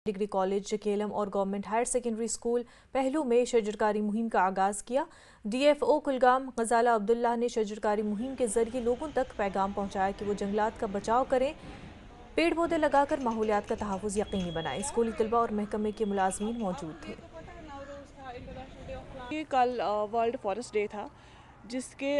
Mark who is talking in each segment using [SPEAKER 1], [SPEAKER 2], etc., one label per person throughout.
[SPEAKER 1] Degree college Kellam और government higher secondary school Pahloo में शजरकारी मुहिम का आगाज़ किया। DFO कुलगाम गजाला अब्दुल्ला ने शजरकारी मुहिम के जरिए लोगों तक पैगाम पहुंचाया कि वो जंगलात का बचाव करें, पेड़ पौधे लगाकर माहौलियात का तहफ़्फ़ुज़ यकीनी बनाएं। स्कूली तलबा और महकमे के मुलाजमीन मौजूद थे।
[SPEAKER 2] ये कल वर्ल्ड फॉरेस्ट डे था, जिसके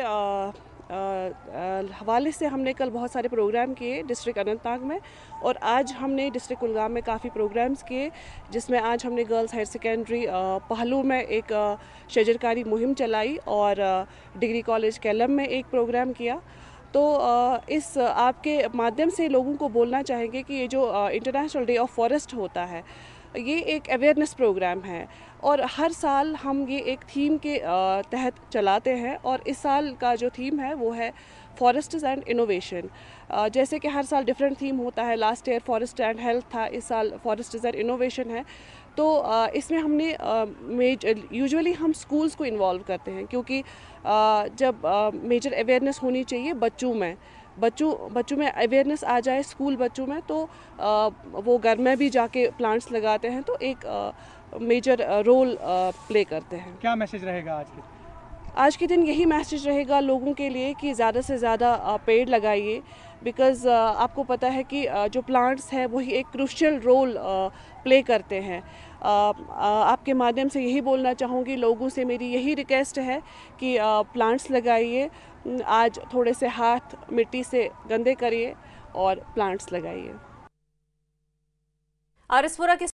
[SPEAKER 2] हवाले से हमने कल बहुत सारे प्रोग्राम किए डिस्ट्रिक्ट अनंतनाग में, और आज हमने डिस्ट्रिक्ट कुलगाम में काफ़ी प्रोग्राम्स किए, जिसमें आज हमने गर्ल्स हायर सेकेंडरी पहलू में एक शजरकारी मुहिम चलाई और डिग्री कॉलेज केलम में एक प्रोग्राम किया। तो इस आपके माध्यम से लोगों को बोलना चाहेंगे कि ये जो इंटरनेशनल डे ऑफ फॉरेस्ट होता है, ये एक अवेयरनेस प्रोग्राम है और हर साल हम ये एक थीम के तहत चलाते हैं, और इस साल का जो थीम है वो है फॉरेस्ट्स एंड इनोवेशन। जैसे कि हर साल डिफरेंट थीम होता है, last year forest and health था, इस साल फॉरेस्ट्स एंड इनोवेशन है। तो इसमें हमने यूजुअली हम स्कूल्स को इन्वॉल्व करते हैं, क्योंकि जब मेजर अवेयरनेस होनी चाहिए बच्चों में अवेयरनेस आ जाए स्कूल बच्चों में, तो वो घर में भी जाके प्लांट्स लगाते हैं, तो एक मेजर रोल प्ले करते हैं।
[SPEAKER 3] क्या मैसेज रहेगा
[SPEAKER 2] आज के दिन? यही मैसेज रहेगा लोगों के लिए कि ज़्यादा से ज़्यादा पेड़ लगाइए, बिकॉज़ आपको पता है कि जो प्लांट्स हैं वही एक क्रूशियल रोल प्ले करते हैं। आपके माध्यम से यही बोलना चाहूँगी, लोगों से मेरी यही रिक्वेस्ट है कि प्लांट्स लगाइए, आज थोड़े से हाथ मिट्टी से गंदे करिए और प्लांट्स लगाइए।
[SPEAKER 1] आरएसपुरा के